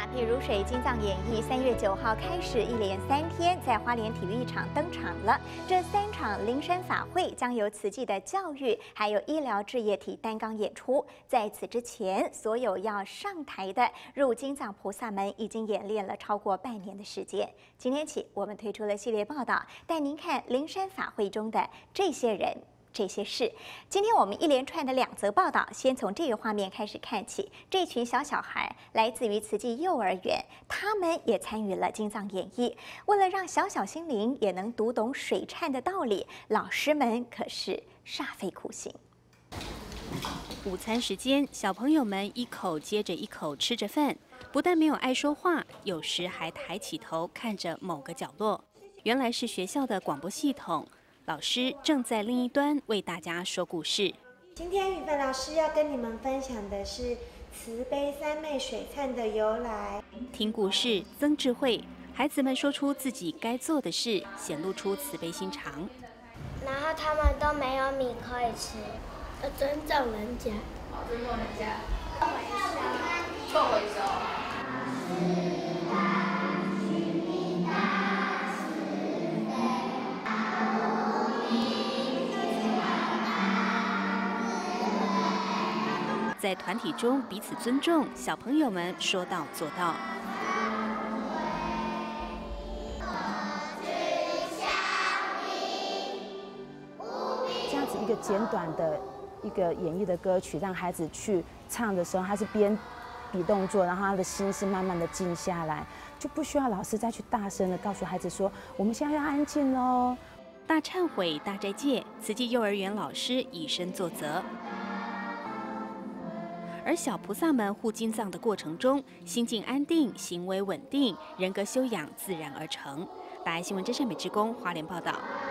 铁如水金藏演艺3月9号开始，一连3天在花莲体育场登场了。这3场灵山法会将由慈济的教育还有医疗志业体担纲演出。在此之前，所有要上台的入金藏菩萨们已经演练了超过半年的时间。今天起，我们推出了系列报道，带您看灵山法会中的这些人。这些事，今天我们一连串的2则报道，先从这个画面开始看起。这群小孩来自于慈济幼儿园，他们也参与了金藏演艺。为了让小心灵也能读懂水忏的道理，老师们可是煞费苦心。 午餐时间，小朋友们一口接着一口吃着饭，不但没有爱说话，有时还抬起头看着某个角落。原来是学校的广播系统。老师正在另一端为大家说故事。 今天语文老师要跟你们分享的是慈悲三昧水忏的由来。 听故事增智慧，孩子们说出自己该做的事，显露出慈悲心肠。 然后他们都没有米可以吃，要尊重人家。尊重人家。 做回收。 在团体中彼此尊重，小朋友们说到做到。 这样子一个简短的一个演绎的歌曲，让孩子去唱的时候，他是边比动作，然后他的心是慢慢的静下来，就不需要老师再去大声的告诉孩子说，我们现在要安静喽。 大忏悔，大斋戒，慈济幼儿园老师以身作则。而小菩萨们护金藏的过程中，心境安定，行为稳定，人格修养自然而成。大爱新闻真善美之功花莲报道。